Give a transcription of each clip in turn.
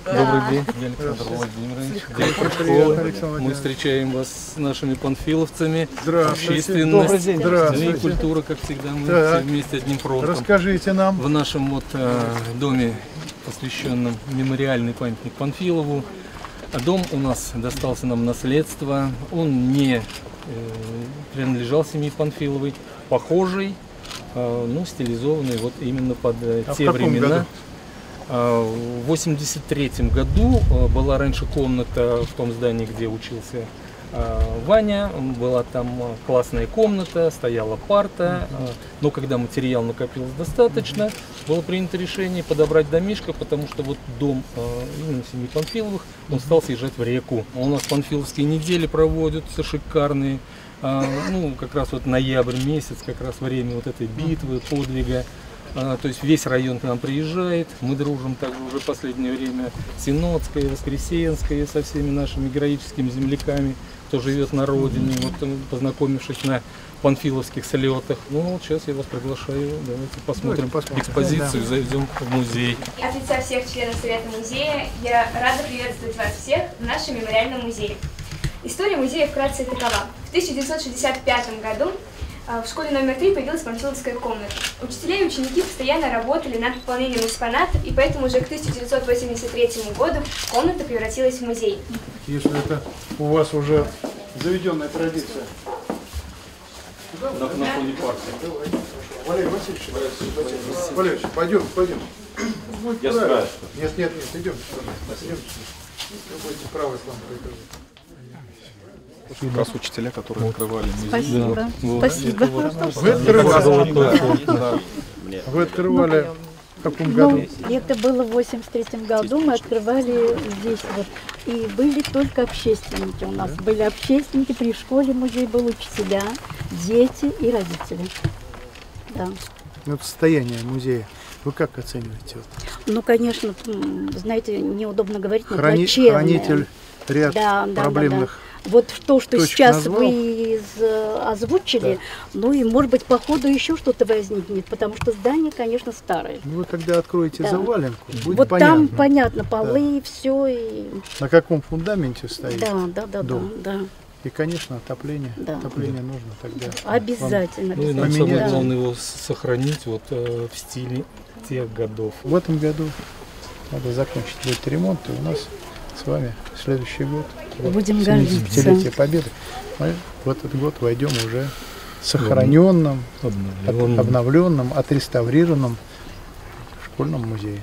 Добрый день, Александр Владимирович. Директор школы. Мы встречаем вас с нашими панфиловцами. Общественность и культура, как всегда, мы все вместе одним фронтом. Расскажите нам. В нашем доме, посвященном мемориальный памятник Панфилову. Дом у нас достался нам в наследство. Он не принадлежал семье Панфиловой, похожий, но стилизованный вот именно под те времена. Году? В 1983 году была раньше комната в том здании, где учился Ваня. Была там классная комната, стояла парта. Но когда материал накопилось достаточно, было принято решение подобрать домишко, потому что вот дом именно семьи Панфиловых, он стал съезжать в реку. У нас панфиловские недели проводятся шикарные. Ну, как раз вот ноябрь месяц, как раз время вот этой битвы, подвига. То есть весь район к нам приезжает, мы дружим также уже в последнее время Синодская, Воскресенская, со всеми нашими героическими земляками, кто живет на родине, вот, познакомившись на панфиловских слетах. Ну вот сейчас я вас приглашаю, давайте посмотрим экспозицию, зайдем в музей. От лица всех членов Совета музея я рада приветствовать вас всех в нашем мемориальном музее. История музея вкратце такова. В 1965 году в школе номер 3 появилась панфиловская комната. Учителя и ученики постоянно работали над пополнением экспонатов, и поэтому уже к 1983 году комната превратилась в музей. Если это у вас уже заведенная традиция. На фоне парка. Валерий Васильевич, пойдем. Я спрашиваю. Нет, идем. Вы будете правой флангой. Как раз учителя, которые открывали музей. Спасибо. Вы открывали в каком году? Это было в 83 году, мы открывали здесь вот. И были только общественники у нас. Были общественники, при школе музей был, учителя, дети и родители. Да. Вот состояние музея вы как оцениваете? Ну, конечно, знаете, неудобно говорить, но плачевное. Хранитель ряд проблемных. Вот то, что сейчас назвал. вы озвучили, ну и может быть по ходу еще что-то возникнет, потому что здание, конечно, старое. Ну, вы когда откроете заваленку, будет вот понятно. Там понятно, полы, все. И... На каком фундаменте стоит? Да. И, конечно, отопление. Отопление нужно тогда. Обязательно. Ну и нам самое главное его сохранить вот в стиле тех годов. В этом году надо закончить будет ремонт, и у нас с вами следующий год. Будем гордиться. 75-летие Победы. Мы в этот год войдем уже сохраненным, обновленным, отреставрированным школьном музее.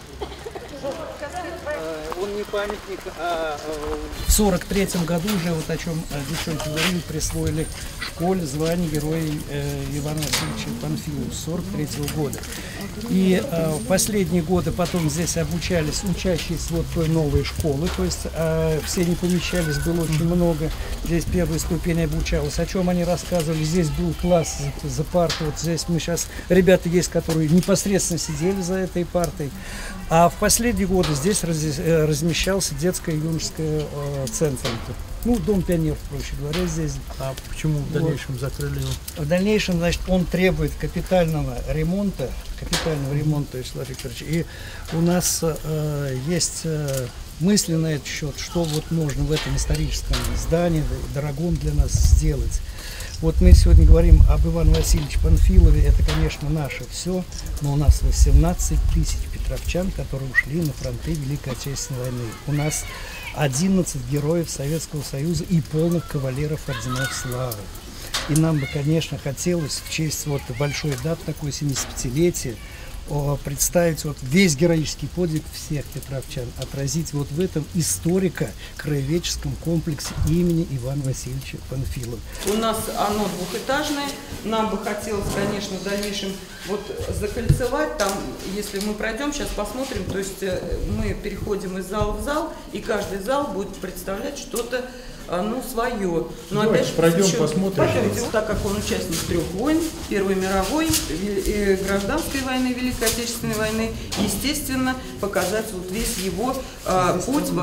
Он не памятник, а в 1943 году уже, вот о чем девчонки говорили, присвоили школе звание Героя Ивана Васильевича Панфилова с 1943 года. И в последние годы потом здесь обучались учащиеся вот той новой школы, то есть все не помещались, было очень много. Здесь первая ступень обучалась. О чем они рассказывали? Здесь был класс за партой. Вот здесь мы сейчас, ребята есть, которые непосредственно сидели за этой партой. А в последние годы здесь размещался детско-юношеский центр. Ну, дом пионеров, проще говоря, здесь. А почему в дальнейшем закрыли его? В дальнейшем, значит, он требует капитального ремонта, Вячеслав Викторович. И у нас есть мысли на этот счет, что вот можно в этом историческом здании, дорогом для нас, сделать. Вот мы сегодня говорим об Иване Васильевиче Панфилове, это, конечно, наше все, но у нас 18 тысяч петровчан, которые ушли на фронты Великой Отечественной войны. У нас 11 героев Советского Союза и полных кавалеров орденов славы. И нам бы, конечно, хотелось в честь вот большой даты, такой 75-летия, представить вот весь героический подвиг всех петровчан, отразить вот в этом историко-краеведческом комплексе имени Ивана Васильевича Панфилова. У нас оно двухэтажное, нам бы хотелось, конечно, в дальнейшем вот закольцевать, там, если мы пройдем, сейчас посмотрим, то есть мы переходим из зала в зал, и каждый зал будет представлять что-то, ну, свое. Но давайте опять же, пройдем, посмотрим. Пойдемте, так как он участник 3 войн, Первой мировой, гражданской войны, Великой Отечественной войны, естественно, показать вот весь его путь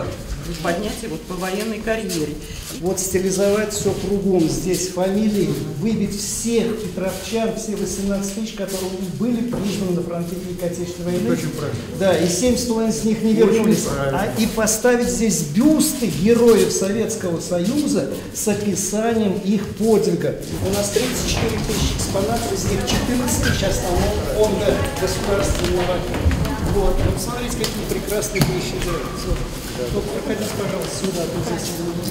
поднятия вот по военной карьере. Вот стилизовать все кругом здесь фамилии, выбить всех петровчан, все 18 тысяч, которые были признаны на фронте Великой Отечественной войны. Очень правильно. Да, и 7,5 из них не вернулись. И поставить здесь бюсты героев Советского Союза с описанием их подвига. У нас 34 тысячи экспонатов, из них 14 тысяч основного фонда государственного. Вот смотрите, какие прекрасные вещи. Только проходите, пожалуйста, сюда. Тут здесь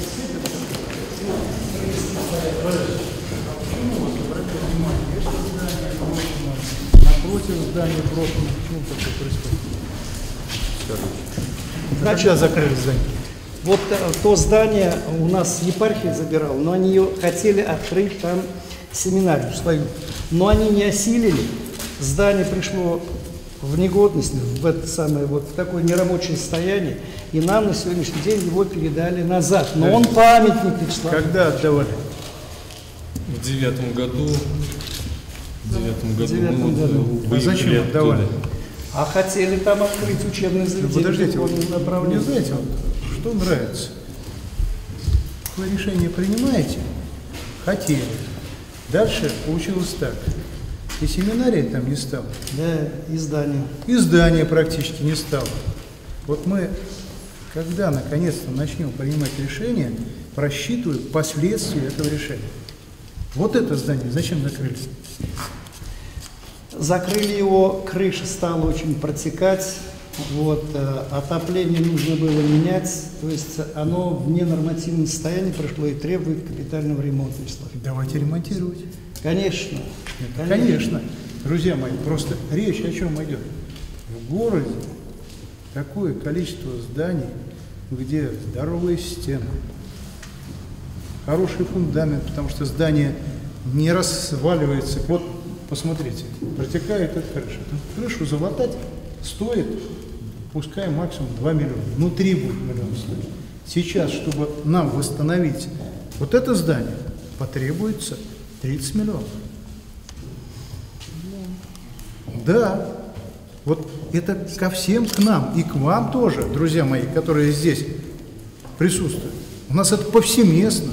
напротив здания брошено. Почему такое происходит? Значит, закрыли здание. Вот то здание у нас епархия забирала, но они ее хотели открыть там семинарию свою. Но они не осилили. Здание пришло в негодность, в это самое, вот в такое нерабочее состояние, и нам на сегодняшний день его передали назад. Но он памятник, Вячеслав. Когда отдавали? В 2009 году. А зачем отдавали? А хотели там открыть учебное заведение. Подождите, мне знаете, что нравится? Вы решение принимаете? Хотели. Дальше получилось так. И семинария там не стало. Да, издание. Издания практически не стало. Вот мы, когда наконец-то начнем принимать решения, просчитываем последствия этого решения. Вот это здание зачем закрыли? Закрыли его, крыша стала очень протекать, вот, отопление нужно было менять, то есть оно в ненормативном состоянии пришло и требует капитального ремонта. Давайте ремонтировать. Конечно. Конечно. Друзья мои, просто речь о чем идет? В городе такое количество зданий, где здоровые стены, хороший фундамент, потому что здание не разваливается. Вот, посмотрите, протекает эта крыша. Крышу залатать стоит, пускай максимум 2 миллиона. Ну, 3 будет миллиона стоить. Сейчас, чтобы нам восстановить вот это здание, потребуется 30 миллионов. Да, вот это ко всем к нам и к вам тоже, друзья мои, которые здесь присутствуют. У нас это повсеместно.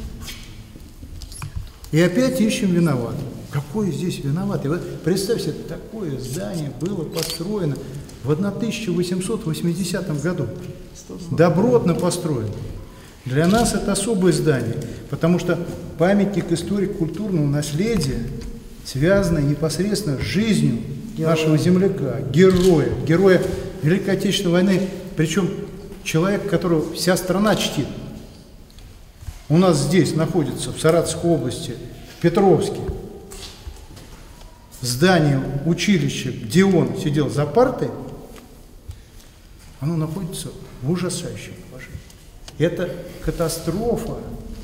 И опять ищем виноватых. Какой здесь виноватый? Вот представьте, такое здание было построено в 1880 году. Добротно построено. Для нас это особое здание, потому что памятник историко-культурного наследия, связанный непосредственно с жизнью нашего земляка, героя Великой Отечественной войны, причем человек, которого вся страна чтит. У нас здесь находится, в Саратовской области, в Петровске, здание училища, где он сидел за партой, оно находится в ужасающем положении. Это катастрофа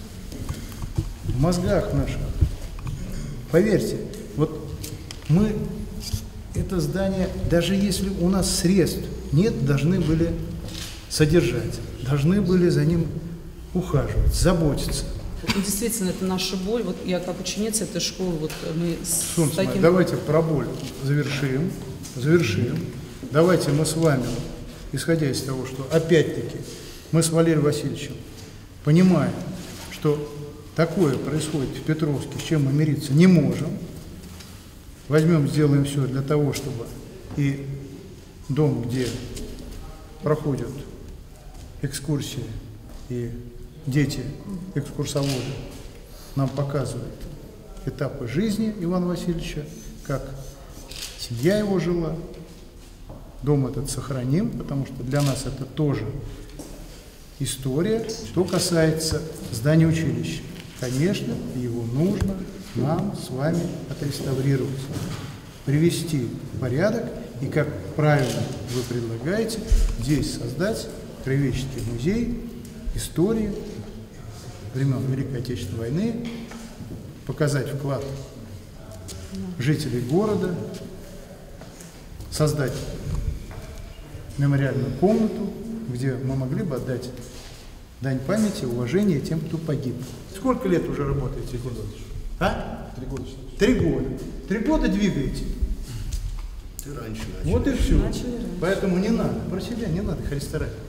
в мозгах наших. Поверьте, вот мы это здание, даже если у нас средств нет, должны были содержать, должны были за ним ухаживать, заботиться. Ну, действительно, это наша боль. Вот я как ученица этой школы, вот мы с таким... Давайте про боль завершим. Давайте мы с вами, исходя из того, что опять-таки мы с Валерием Васильевичем понимаем, что такое происходит в Петровске, с чем мы мириться не можем. Возьмем, сделаем все для того, чтобы и дом, где проходят экскурсии, и дети, экскурсоводы, нам показывают этапы жизни Ивана Васильевича, как семья его жила. Дом этот сохраним, потому что для нас это тоже история. Что касается здания училища, конечно, его нужно нам с вами отреставрировать, привести в порядок и, как правильно вы предлагаете, здесь создать краеведческий музей истории времен Великой Отечественной войны, показать вклад жителей города, создать мемориальную комнату, где мы могли бы отдать дань памяти, уважения тем, кто погиб. Сколько лет уже работаете здесь? А? 3 года. 3 года. 3 года двигаете. Ты раньше начал. Вот и все. Поэтому не надо, про себя не надо, Христа ради.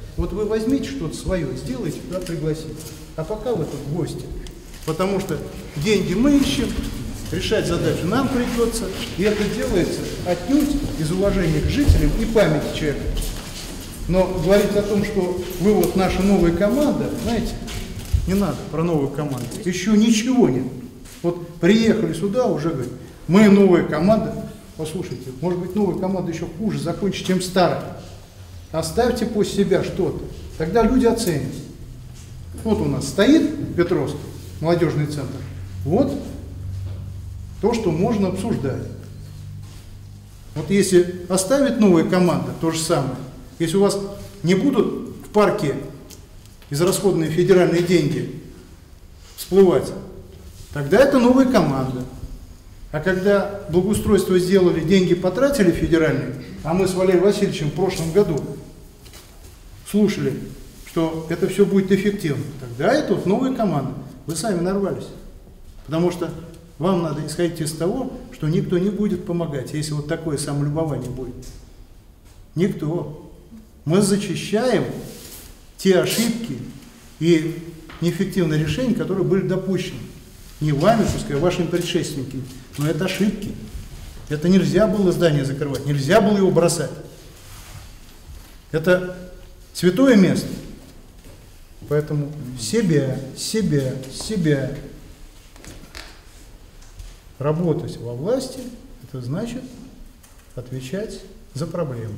Вот вы возьмите что-то свое, сделайте, туда пригласите. А пока вы тут гости. Потому что деньги мы ищем, решать задачу нам придется. И это делается отнюдь из уважения к жителям и памяти человека. Но говорить о том, что вы вот наша новая команда, знаете, не надо про новую команду. Еще ничего нет. Вот приехали сюда, уже говорят, мы новая команда. Послушайте, может быть, новая команда еще хуже закончит, чем старая. Оставьте после себя что-то. Тогда люди оценят. Вот у нас стоит Петровский, молодежный центр. Вот то, что можно обсуждать. Вот если оставит новая команда, то же самое. Если у вас не будут в парке израсходованные федеральные деньги всплывать, тогда это новая команда. А когда благоустройство сделали, деньги потратили федеральные, а мы с Валерием Васильевичем в прошлом году слушали, что это все будет эффективно, тогда это вот новая команда. Вы сами нарвались. Потому что вам надо исходить из того, что никто не будет помогать, если вот такое самолюбование будет. Никто. Мы зачищаем те ошибки и неэффективные решения, которые были допущены. Не вами, пускай, а вашими предшественниками. Но это ошибки. Это нельзя было здание закрывать, нельзя было его бросать. Это святое место. Поэтому себя. Работать во власти, это значит отвечать за проблемы.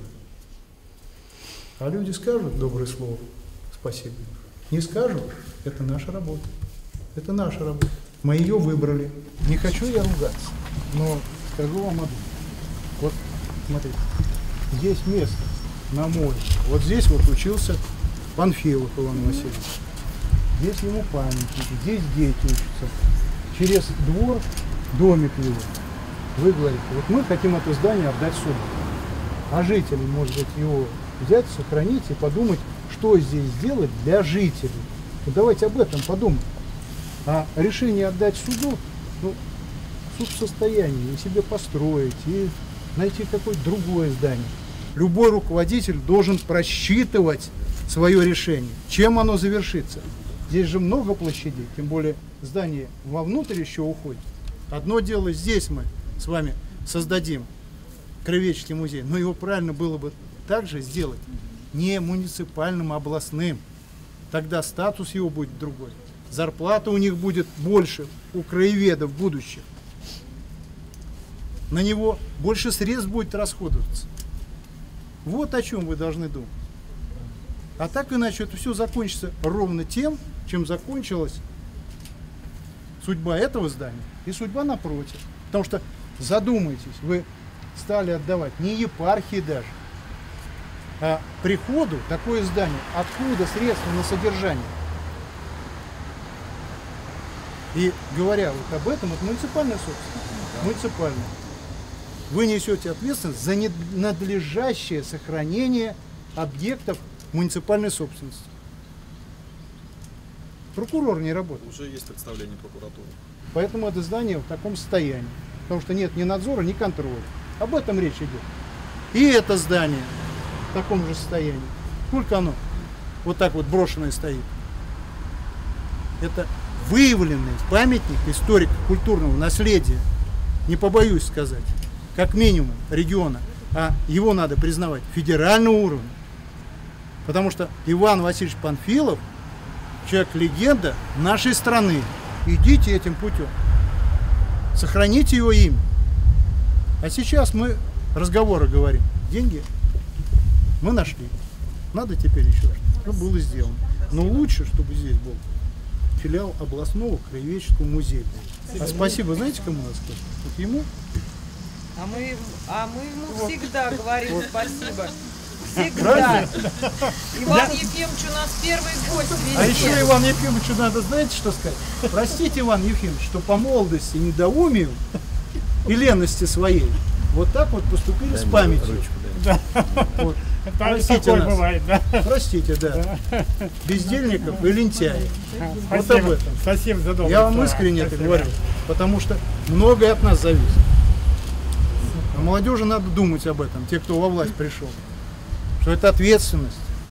А люди скажут доброе слово, спасибо. Не скажут, это наша работа. Это наша работа. Мы ее выбрали. Не хочу я ругаться, но скажу вам одно. Вот, смотрите, есть место на море. Вот здесь вот учился Панфилов Иван Васильевич. Здесь ему памятники, здесь дети учатся. Через двор домик его. Вы говорите, вот мы хотим это здание отдать суду. А жители, может быть, его взять, сохранить и подумать, что здесь сделать для жителей. Вот давайте об этом подумаем. А решение отдать суду, ну, суд в состоянии и себе построить, и найти какое-то другое здание. Любой руководитель должен просчитывать свое решение. Чем оно завершится? Здесь же много площадей, тем более здание вовнутрь еще уходит. Одно дело, здесь мы с вами создадим краеведческий музей, но его правильно было бы также сделать не муниципальным, а областным. Тогда статус его будет другой. Зарплата у них будет больше, у краеведов будущих. На него больше средств будет расходоваться. Вот о чем вы должны думать. А так иначе это все закончится ровно тем, чем закончилась судьба этого здания и судьба напротив. Потому что, задумайтесь, вы стали отдавать не епархии даже, а приходу такое здание. Откуда средства на содержание? И говоря вот об этом, это муниципальная собственность. Муниципальная. Вы несете ответственность за надлежащее сохранение объектов муниципальной собственности. Прокурор не работает. Уже есть представление прокуратуры. Поэтому это здание в таком состоянии. Потому что нет ни надзора, ни контроля. Об этом речь идет. И это здание в таком же состоянии. Сколько оно вот так вот брошенное стоит? Это выявленный памятник историко-культурного наследия, не побоюсь сказать, как минимум региона, а его надо признавать федерального уровня. Потому что Иван Васильевич Панфилов человек-легенда нашей страны. Идите этим путем. Сохраните его имя. А сейчас мы разговоры говорим. Деньги мы нашли. Надо теперь еще что-то, чтобы было сделано. Но лучше, чтобы здесь был филиал областного краеведческого музея. А спасибо, знаете, кому надо сказать? Вот ему. А мы ему всегда говорим спасибо. Всегда. Иван Ефимович у нас первый гость везде. А еще Ивану Ефимовичу надо, знаете, что сказать? Простите, Иван Ефимович, что по молодости, недоумию и ленности своей вот так вот поступили с памятью. Вот. Простите нас. Бывает, да? Простите, да. Бездельников и лентяев. Вот об этом. Спасибо за доброе. Я вам искренне это говорю, потому что многое от нас зависит. А молодежи надо думать об этом, те, кто во власть пришел. Что это ответственность.